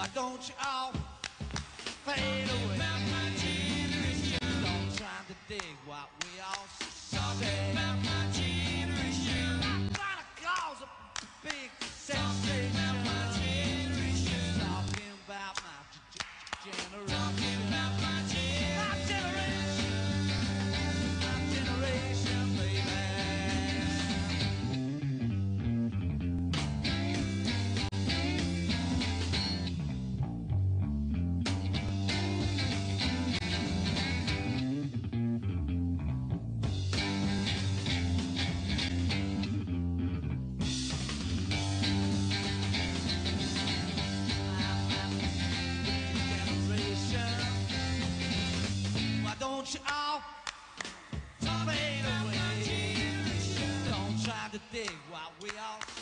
Don't you all fade away? About my generation. Don't try to dig what we all say. About my generation. I'm trying to cause a big sensation. About my generation. Talking about my generation. Talking about my generation. My generation. My generation, baby. Don't you all fade away? Don't try to dig what we all